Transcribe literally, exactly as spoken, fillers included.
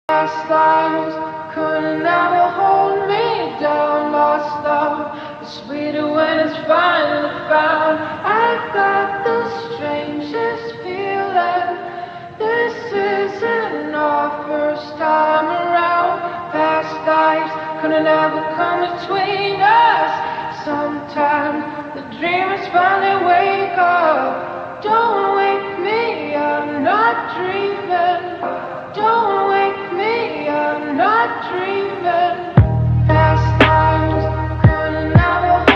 Past lives couldn't ever hold me down. Lost love is sweeter when it's finally found. I got the strangest feeling. This isn't our first time around. Past lives couldn't ever come between us. Sometimes the dreamers finally wake up. Don't wake me, I'm not dreaming. Don't